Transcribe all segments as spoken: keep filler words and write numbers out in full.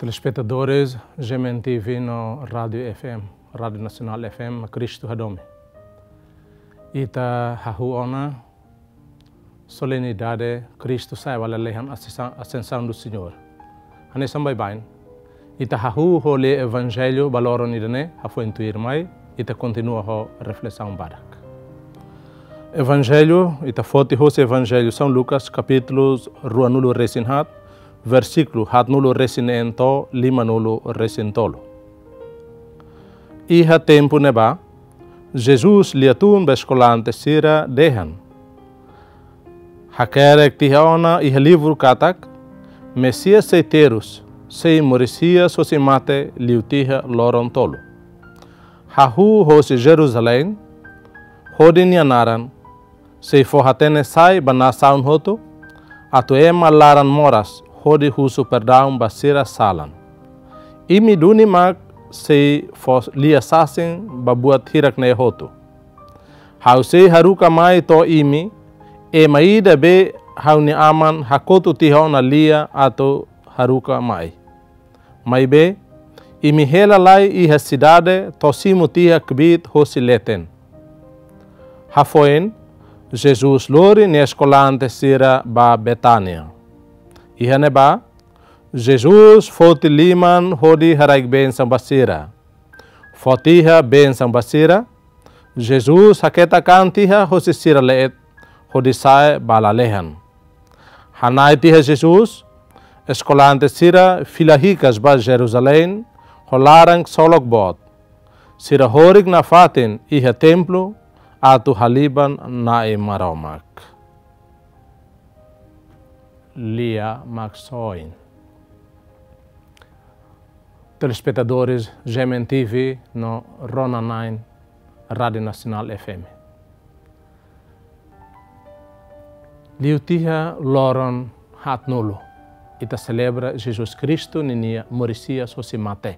Telespectadores, G M N T V no Rádio F M, Rádio Nacional F M, Cristo Hadome. Ita hahu ona solenidade Cristo sai valalehan ascensão do Senhor. Ane sambai bain. Ita hahu hole evangelho baloron idane hafu intuir mai, ita continua ho reflexão barak. Evangelho, ita foti hose evangelho São Lucas capítulos ruanulo resinhat, versículo hat nulo resinento, lima nulo resintolo. Iha tempo neba, Jesus liatun bescolante sira dehan. Hakerek tihaona iha livro katak, Messias seiterus, sei morisia sosimate liutiha loron tolo. Hahu hose Jerusalém, hodin yanaran, sei forhatene sai banasaun hoto, atu ema laran moras, hodi husu perdão basira salan. Imi duni mag sei fos lia sasin babuat hirak ne hoto. Hau sei haruka mai to imi, e maida be hau ni aman hakotu tihau na lia ato haruka mai. Mai be, imi hela lai iha cidade tosimu tiha kbit hosi leten. Hafoen, Jesus lori ne escolante sira ba Betânia. Iha neba, Jesus foti liman hodi haraik benção basira. Fotiha benção basira, Jesus haketa kantiha hosi sira leet, hodi sai balalehan. Hanai tiha Jesus, escolante sira filahikas ba Jerusalém, holarang solok bot. Sira horig na fatin iha templo, atu haliban na e maromak. Lia Maxoin. Telespectadores G M N T V no Rona nove, Rádio Nacional F M. Liutiha loron hat nulo. Ita celebra Jesus Cristo ninia morisia sosimate.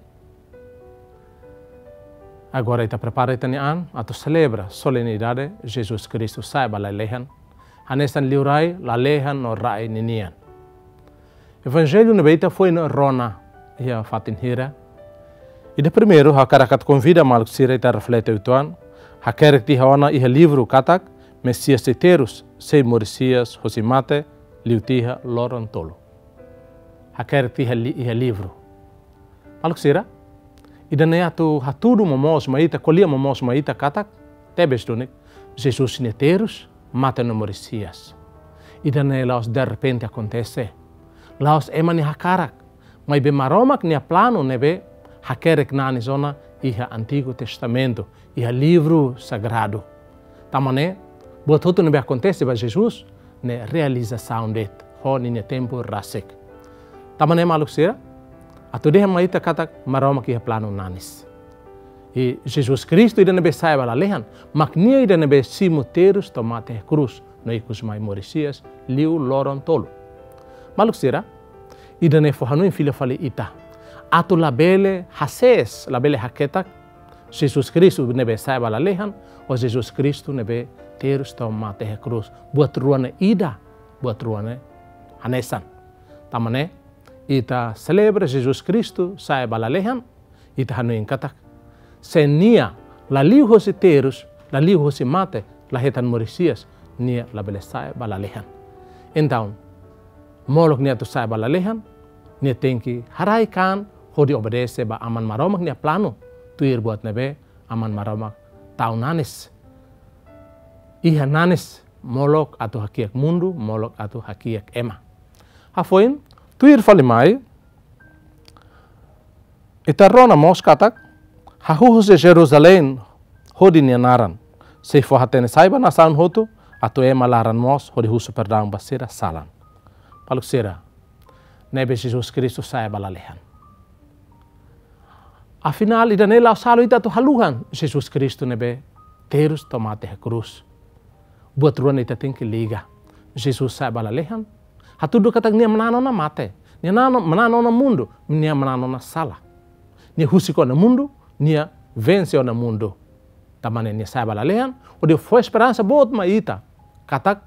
Agora ita prepara ita nian atau celebra solenidade Jesus Cristo sai balalehan. Hanesan liurai lalehan no rai ninian. Evangelho na beita foi no Rona, ia fatin hira. E de primeiro, ha karakat convida maluk sira ita reflete utuan, ha kerek ti hawana iha livro katak, Messias seiterus, sei morisias hosimate, liutiha loron tolo. Ha kerek ti iha livro. Maluk sira, ida nea tu hatudu momos maita, kolia momos maita katak, tebes dunik, Jesus neterus, mata no morisias. Ida nea laos de repente acontece. Laos emani hakarak, mas be maromak nia plano nebe hakerek nani zona iha Antigo Testamento, iha livro sagrado. Tamane, buat hotu nebe acontece ba Jesus, ne realização det, ho ni tempo rasek. Tamane maluk sira, atu deha maita katak maromak iha plano nanis. E Jesus Cristo ida nebe saiba lalehan, mak nia ida nebe simuterus tomate cruz, no ikus mai morisias, liu loron tolo. Maluk sira, ida ne fohanui filha fale ita. Atu labele hases, labele haketak, Jesus Cristo nebe saiba lalehan, o Jesus Cristo nebe terus tomate cruz. Buat ruane ida, buat ruane hanesan. Tamane, ita celebra Jesus Cristo saiba lalehan, ita hanui katak. Senia, la liu hosi terus, la liu hosi mate, la hetan morisias, nia labele saiba lalehan. Então, molok nia tu sai balalehan, nia tenki harai kan, hodi obedece ba aman maromak nia plano, tuir buat nebe aman maromak tau nanis. Iha nanis molok atu hakiak mundu, molok atu hakiak ema. Hafoin, tuir falimai, ita rona mos katak, hahuhuse Jerusalém, hodi nia naran, sei fohatene saiba nasan hotu, atu ema laran mos, hodi husu perdão basira salan. Paluk sira, nebe Jesus Cristo sai balalehan. Afinal, ida ne lau salo ita tu haluhan, Jesus Cristo nebe terus tomate cruz. Buat ruan ita tingki liga, Jesus sai balalehan. Hatudu katak nia menano na mate, nia menano na mundo, nia menano na sala. Nia husiko na mundo, nia venceu na mundo. Tamane nia sai balalehan, o de foi esperança bot ma ita, katak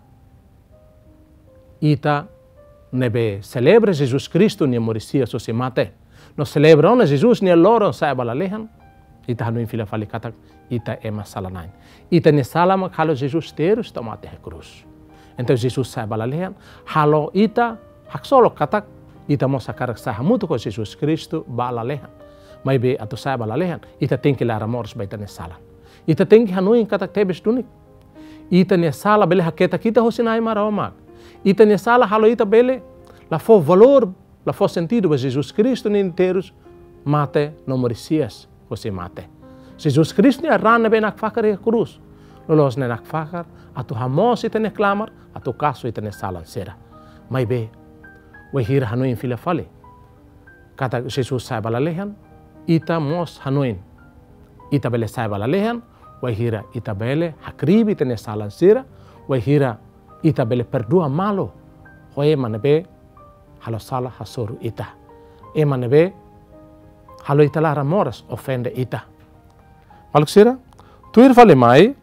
ita nebe celebra Jesus Cristo nia morisia sosimate. no celebra na Jesus ni loron sa balalehan, ita hanuin fila fali katak, ita ema salanain. Ita ni salama kalau Jesus terus tomate he cruz. Então Jesus sa balalehan, halo ita hak solo katak, ita mo sakarak sa hamuto ko Jesus Cristo balalehan. May be ato sa balalehan, ita tem que lara mors baita ni salam. Ita tem que hanuin katak tebes dunik. Ita ni sala bele haketa kita hosinai maramak. Ita ni sala halo ita bele la fo valor, la fo sentido ba Jesus Cristo ni inteiros mate no moricias você mate. Jesus Cristo ni arana be nak fakar e cruz. Lolos ne nak fakar atu hamos ita ne clamar, atu caso ita ne sala sera. Mai be we hira hanuin fila fale. Kata Jesus sai balalehan, ita mos hanuin. Ita bele sai balalehan, we hira ita bele hakribi ita ne sala sera, we hira ita bele perdua malo. Hoe manebe halo sala hasoru ita. E manebe halo ita lara moras ofende ita. Maluk sira, tuir fale mai,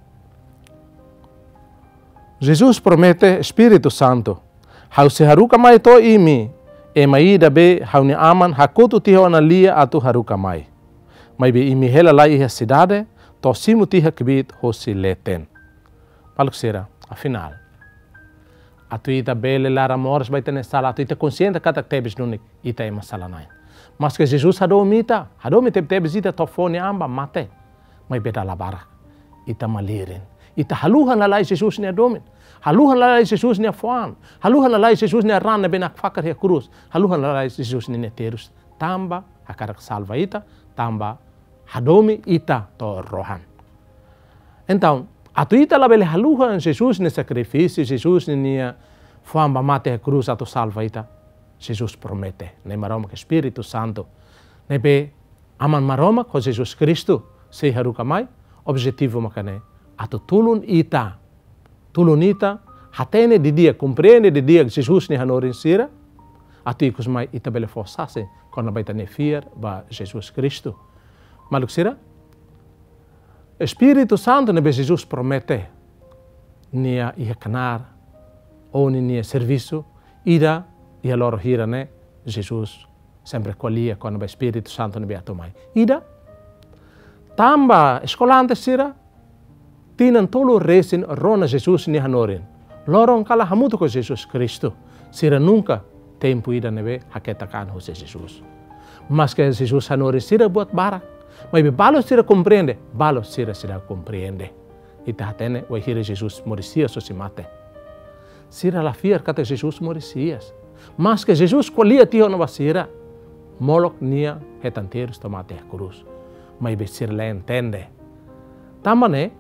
Jesus promete Espírito Santo. Hau se haruka mai to imi, e mai da be hau ni aman hakutu tiho na lia atu haruka mai. Mai be imi hela lai iha cidade, to simu tiha kibit hosi leten. Maluk sira, afinal, atu ita bele lara moras vai tene sala, atu ita consciente kata tebes nunik, ita ema salanain. Mas que Jesus hadou mita, hadou mi tebes ita tofone amba mate. Mai beda labara, ita malirin. Ita haluhan lalai Jesus ni adomin. Haluhan lalai Jesus ni afuan. Haluhan lalai Jesus ni arana benak fakar he cruz. Haluhan lalai Jesus ni neterus. Tamba hakarak salva ita, tamba hadomi ita to rohan. Então, atu ita labele haluhan Jesus ni sacrifício, Jesus ni fuamba mate he cruz atu salva ita. Jesus promete, ne maroma que Espírito Santo, ne be aman maroma com Jesus Cristo, se haruka mai, objetivo makane, atu tulun ita, tulun ita, hatene di dia, compreende di dia que Jesus ni hanorin sira, atu ikus mai ita bele fossase, kona baita ne fier ba Jesus Cristo. Maluk sira, Espírito Santo ne be Jesus promete, nia ia canar, ou nia serviço, ida, e allora hira ne Jesus sempre qualia quando o Spirito Santo ne beato mai. Ida tamba escolante sira tinan tolo resin rona Jesus ni hanorin. Loron kala hamuto ko Jesus Cristo. Sira nunca tempo ida nebe haketa kan Jose Jesus. Mas que Jesus hanorin sira buat barak. Mas be balo sira compreende, balo sira sira compreende. Ita hatene o hira Jesus morisia so si mate. Sira la fier kata Jesus morisias. Mas que Jesus qualia tio na basira, molok nia hetanteiros tomate a cruz. Mas besir le entende. Tamane,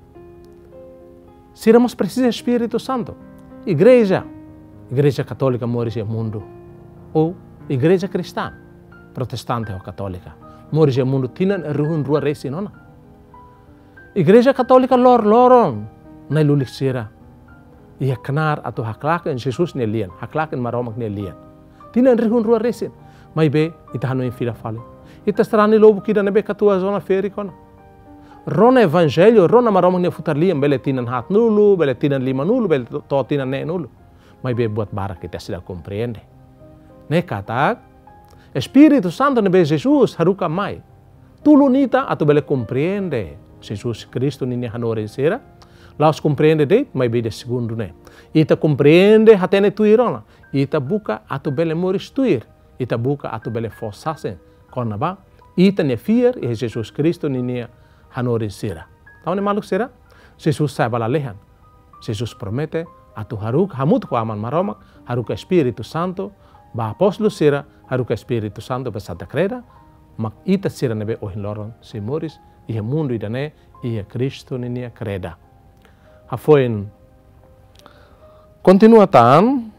siramos precisa Espírito Santo. Igreja, igreja católica morre mundo. Ou igreja cristã, protestante ou católica, morre mundo tinan ruhun rua resi nona. Igreja católica lor loron, na lulik sira. Ia kenar atau haklaken Jesus ni lian, haklaken maromak ni lian. Tinan rihun rua resin, mai be ita hanu fila fale. Ita strani lobu kida nebe katua zona feri kona. Rona evangelho, rona maromak ni futar lian, bele tinan hat nulu, bele tinan lima nulu, bele to tinan ne nulu. Mai be buat barak kita sudah compreende. Ne katak, Espírito Santo nebe Jesus haruka mai. Tulunita atau bele compreende. Jesus Cristo ni hanore sera. Laos compreende deit, mas bem de segundo né. Ita compreende hatene tuirona. Ita buka atu bele moris tuir. Ita buka atu bele fossasen. Kona ba, ita ne fier e Jesus Cristo ni nia hanorin sira. Tahu ne maluk sira? Jesus sai balalehan. Jesus promete atu haruk hamut ko aman maromak, haruka Espírito Santo, ba apóstolo sira, haruka Espírito Santo ba Santa Creda, mak ita sira nebe ohin loron si moris, ia mundo idane, ia Cristo ni nia creda. Afoin continua tan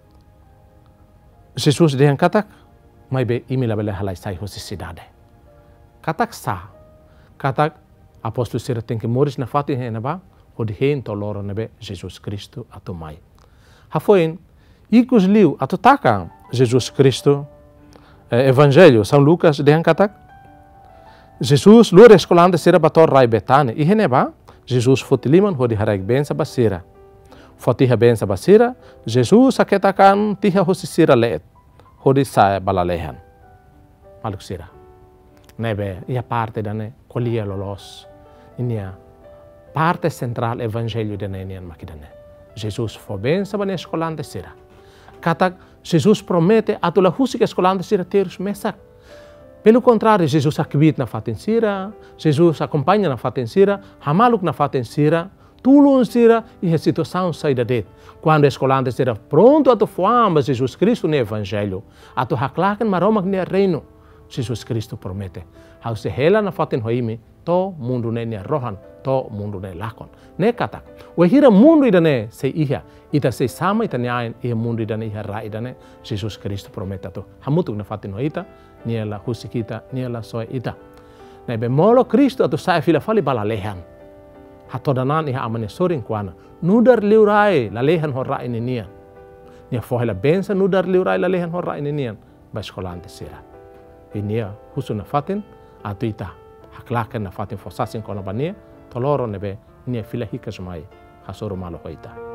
Jesus dengan katak mai be imila bele halai sai hosi sidade katak sa katak apostol sira tem que moris na fati hena ba hodi hen to loro nebe Jesus Cristo atu mai afoin ikus liu atu taka Jesus Cristo eh, evangelho São Lucas dengan katak Jesus luar escolante sira bator rai betane i hene ba Jesus fotiliman hodi haraik bensa basira. Fotiha bensa basira, Jesus aketakan tiha hosi sira leet. Hodi saya balalehan. maluk sira. Nebe ia parte dane kolia lolos. Inia parte central evangelho dane nian makidane. Jesus foi bem sabane escolante sira. Katak Jesus promete atula husik escolante sira terus mesak. Pelo contrário, Jesus akibit na fatin sira, Jesus acompanha na fatin sira, hamaluk na fatin sira, tulun sira e a situação sai da det. Quando a escolante sira pronto a tu fama Jesus Cristo no evangelho, a tu haklaken maromak ni reino, Jesus Cristo promete. Hau se hela na fatin hoimi, to mundo ne ni rohan, to mundo ne lakon. Ne katak. O hira mundo idane se iha, ita se sama ita nyain e mundo idane iha ra idane, Jesus Cristo promete to. Hamutuk na fatin hoita, niela husikita, niela soe ita. Nebe molo Cristo atu sai fila fali bala lehan. Hatodanan iha amane soring kuana. Nudar liurai la lehan horra ini nian. Nia fohela bensa nudar liurai la lehan horra ini nian. Ba escolante sira. Inia husu na fatin atu ita. Haklaken na fatin fosasin kono bania. Toloro nebe nia fila hika sumai. Hasoro malo hoita.